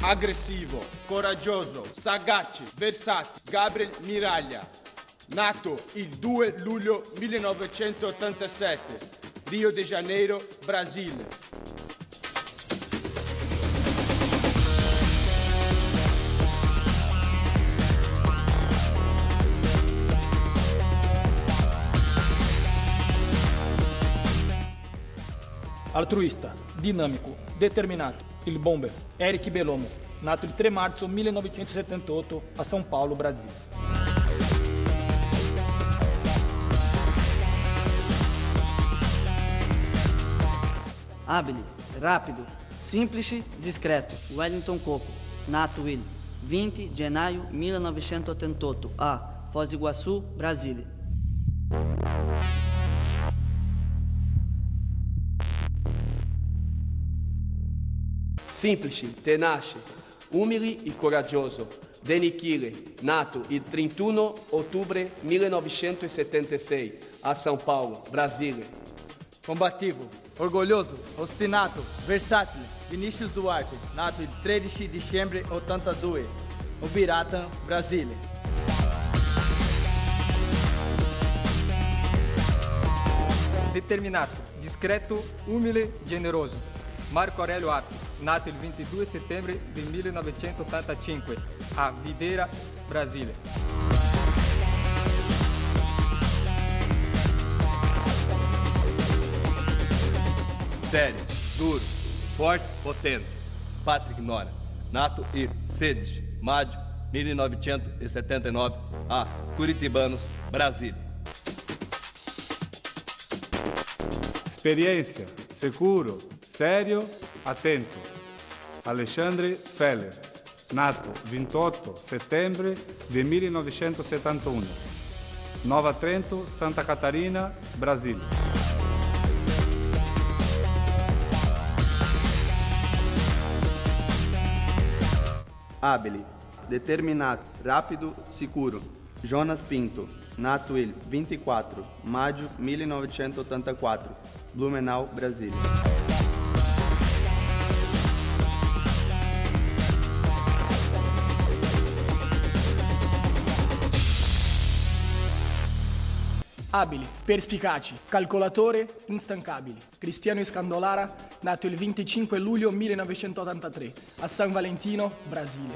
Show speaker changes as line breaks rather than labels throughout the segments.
aggressivo, coraggioso, sagace, versato, Gabriel Miraglia, nato il 2 luglio 1987, Rio de Janeiro, Brasile.
Altruista, dinamico, determinato, il bomber, Eric Belomo, nato il 3 marzo 1978 a São Paulo, Brasile.
Abile, rapido, semplice, discreto, Wellington Coco, nato il 20 gennaio 1988 a Foz do Iguaçu, Brasília.
Semplice, tenace, umile e coraggioso, Danny Killer, nato il 31 ottobre 1976 a São Paulo, Brasília.
Combativo, orgulhoso, ostinato, versátil, Vinícius Duarte, nato il 13 dicembre 82, Ubiratan, Brasília.
Determinato, discreto, umile, generoso, Marco Aurelio Apio, nato il 22 settembre del 1985 a Videira, Brasile.
Sério, duro, forte, potente, Patrick Nora, nato il 16 maggio 1979 a Curitibanos, Brasília.
Experiência, seguro, sério, attento. Alexandre Feller, nato 28 settembre del 1971, Nova Trento, Santa Catarina, Brasília.
Abile, determinato, rapido, sicuro, Jonas Pinto, nato il 24 maggio 1984, Blumenau, Brasília.
Abili, perspicaci, calcolatore, instancabili. Cristiano Scandolara, nato il 25 luglio 1983 a San Valentino, Brasile.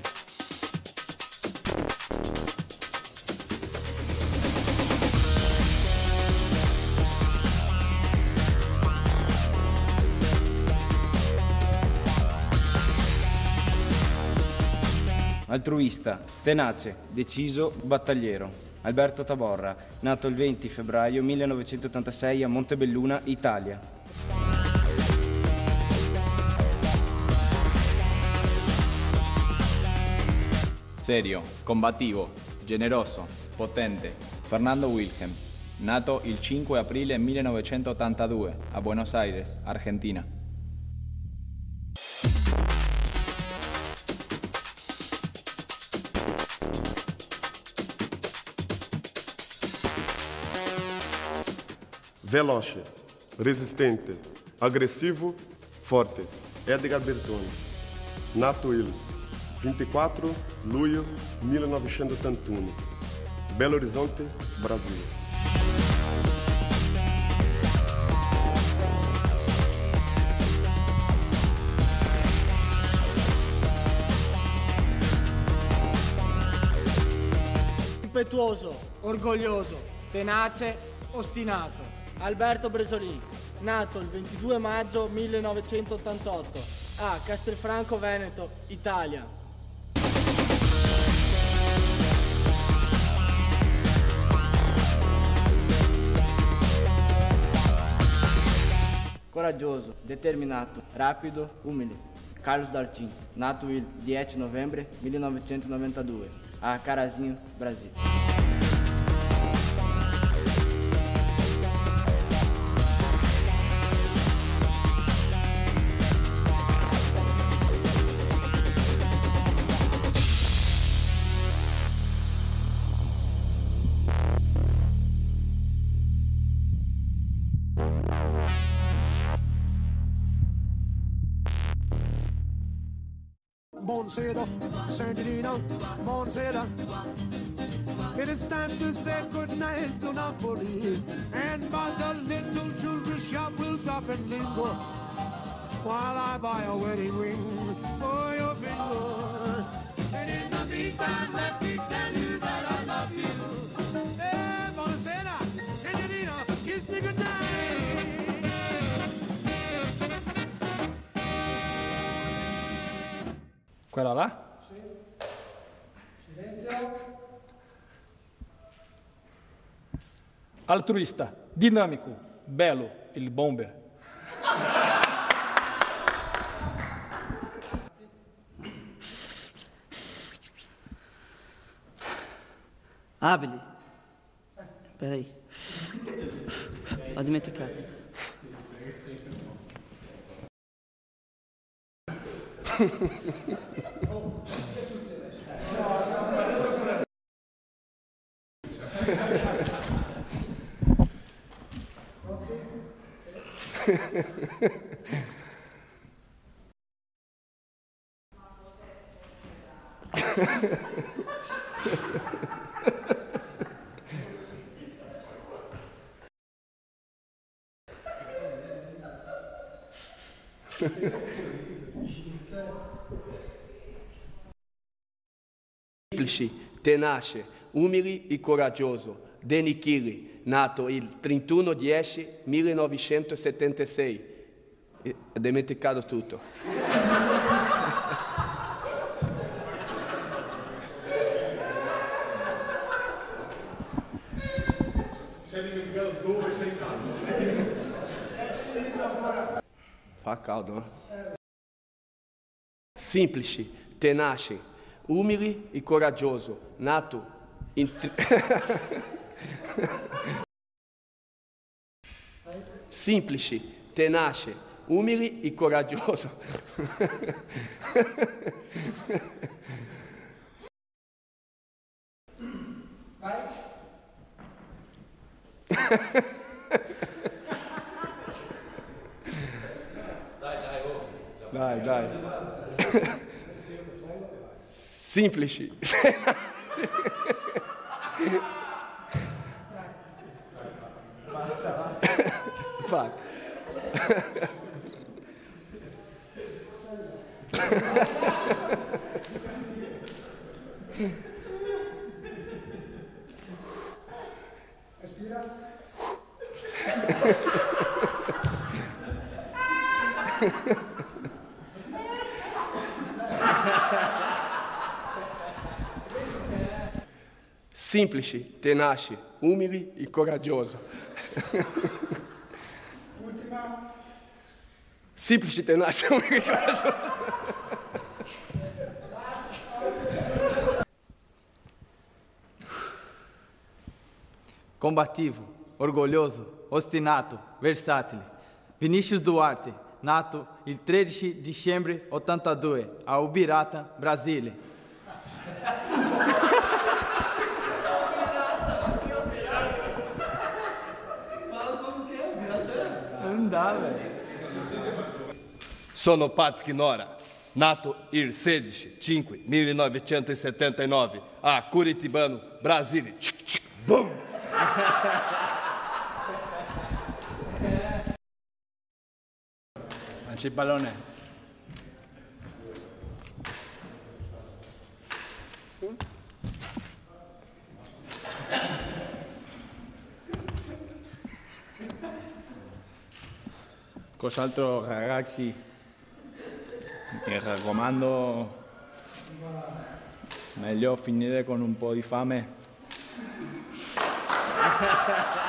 Altruista, tenace, deciso, battagliero. Alberto Taborra, nato il 20 febbraio 1986 a Montebelluna, Italia.
Serio, combattivo, generoso, potente, Fernando Wilhelm, nato il 5 aprile 1982 a Buenos Aires, Argentina.
Veloce, resistente, aggressivo, forte, Edgar Bertoni, nato il 24 luglio 1981, Belo Horizonte, Brasília.
Impetuoso, orgoglioso, tenace, ostinato. Alberto Bresolin, nato il 22 maggio 1988 a Castelfranco Veneto, Italia.
Coraggioso, determinato, rapido, umile. Carlos Dartin, nato il 10 novembre 1992 a Carazinho, Brasília.
buonasera, Sant'Anna, buonasera. It is time to say goodnight to Napoli, and by the little jewelry shop we'll stop and linger while I buy a wedding ring for your finger. And in the meantime, let me tell you that I love you. Hey, buonasera, Sant'Anna, kiss me goodnight.
Quella là?
Sì. Silenzio.
Altruista, dinamico, bello, il bomber.
Abili. Peraí. Ho dimenticato.
Semplice, tenace, umile e coraggioso. Danny Keeley, nato il 31/10/1976. Ho dimenticato tutto.
Sei dimenticato dove sei nato?
Fa caldo, no? Semplice, tenace, umile e coraggioso. Nato in... Semplice, tenace, umile e coraggioso.
Vai.
Dai. Semplice. Vai.
Respira.
Semplice, tenace, umile e coraggioso.
Ultima.
Semplice, tenace, umile e coraggioso.
Combativo, orgulhoso, ostinato, versátil. Vinícius Duarte, nato il 13 dicembre 82, a Ubirata, Brasília. Non dà, velho.
Sono Patrick Nora, nato il 16/5/1979, a Curitibano, Brasília. Bum!
Lanci il pallone.
Cos'altro ragazzi, mi raccomando, meglio finire con un po' di fame.